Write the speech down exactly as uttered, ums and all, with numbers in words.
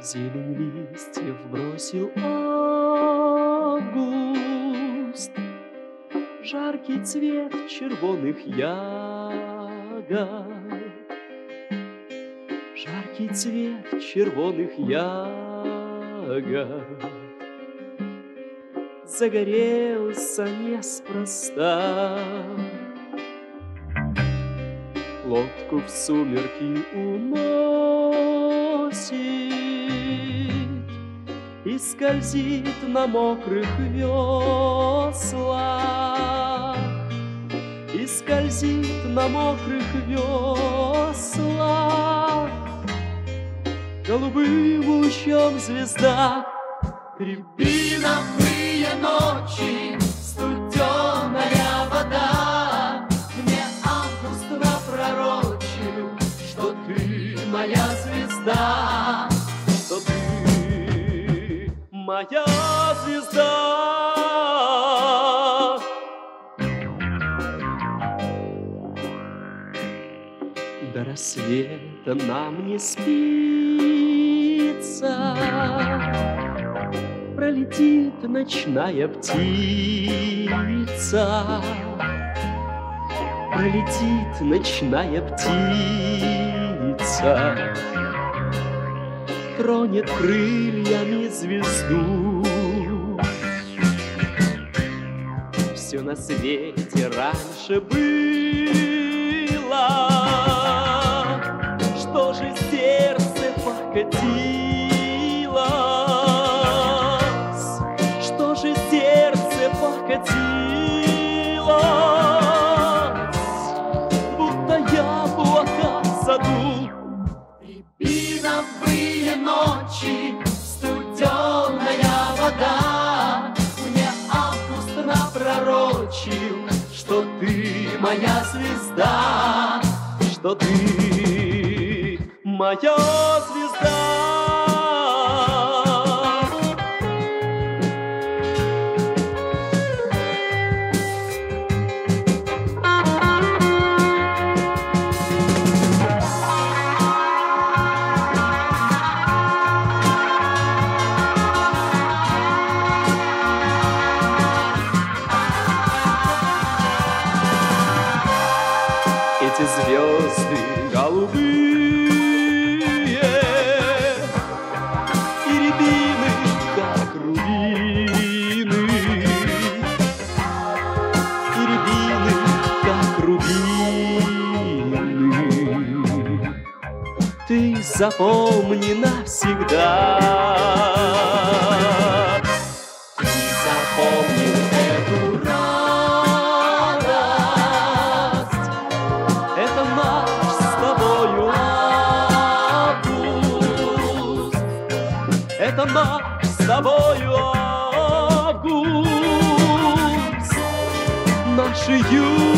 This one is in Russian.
Зелень листьев бросил август, жаркий цвет червоных ягод, жаркий цвет червоных ягод загорелся неспроста. Лодку в сумерки уносит и скользит на мокрых веслах, и скользит на мокрых веслах. Голубым лучом звезда. Рябиновые ночи, студеная вода, мне август напророчил, что ты моя звезда, что ты моя звезда. До рассвета нам не спится, пролетит ночная птица, пролетит ночная птица, тронет крыльями звезду. Все на свете раньше было, что же сердце покатилось, что же сердце покатилось, будто яблоко в саду. Рябиновые ночи, студеная вода, мне август напророчил, что ты моя звезда, что ты моя звезда. Эти звезды голубые и рябины, как рубины, и рябины, как рубины. Ты запомни навсегда, ты запомни эту радость. Это наш с тобою август, это наш с тобою август, наши юные